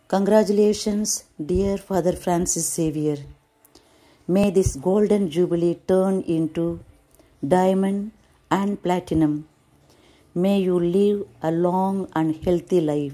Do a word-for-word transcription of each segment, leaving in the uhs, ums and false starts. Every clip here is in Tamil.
Congratulations, dear Father Francis Xavier. May this golden jubilee turn into diamond and platinum. May you live a long and healthy life.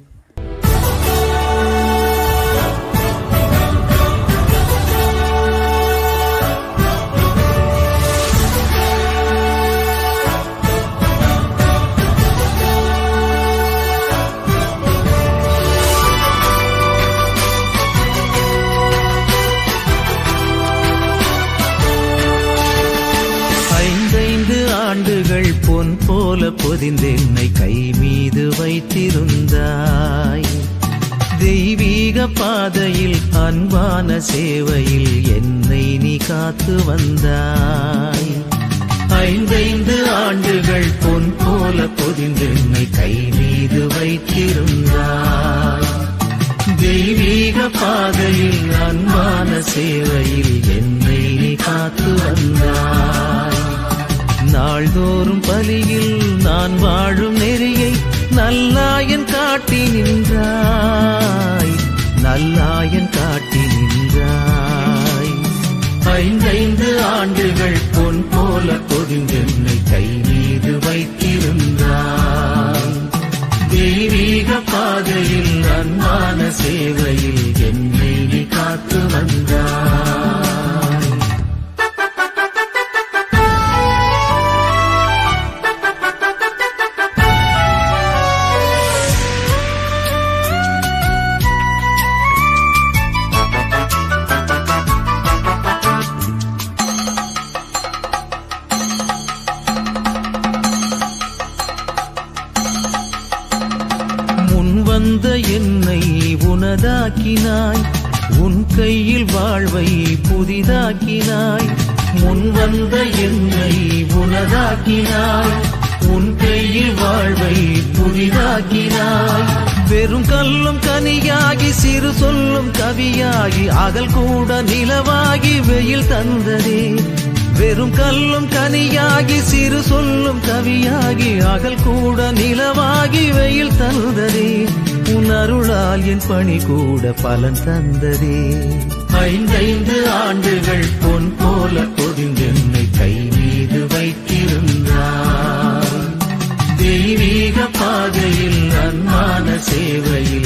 ஆண்டுகள் பொன் போல பொதிந்தென்னை கை மீது வைத்திருந்தாய். தெய்வீக பாதையில் அன்பான சேவையில் என்னை நீ காத்து வந்தாய். ஐந்தைந்து ஆண்டுகள் பொன் போல பொதிந்தென்னை கை மீது வைத்திருந்தாய். தெய்வீக பாதையில் அன்பான சேவையில் என்னை நீ காத்து வந்தாய். நாள்தோறும் பலியில் நான் வாழும் நெறியை நல்லாயன் காட்டி நின்றாய். நல்லாயன் காட்டி நின்றாய். ஐந்தைந்து ஆண்டுகள் பொன் போல பொதிந்தென்னை கை மீது வைத்திருந்தாய். தெய்வீக பாதையில் அன்பான சேவையில் என்னை நீ காத்து வந்தாய். வந்த என்னை உனதாக்கினாய். உன் கையில் வாழ்வை புதிதாக்கினாய். முன் வந்த என்னை உனதாக்கினாய். உன் கையில் வாழ்வை புதிதாக்கினாய். வெறும் கல்லும் கனியாகி சிறு சொல்லும் கவியாகி அகல் கூட நிலவாகி வெயில் தந்ததே. வெறும் கல்லும் கனியாகி சிறு சொல்லும் கவியாகி அகல் கூட நிலவாகி வெயில் தந்ததே. உன் அருளால் என் பணி கூட பலன் தந்ததே. ஐந்தைந்து ஆண்டுகள் பொன் போல பொதிந்தென்னை கை மீது வைத்திருந்தாய். தெய்வீக பாதையில் அன்பான சேவையில்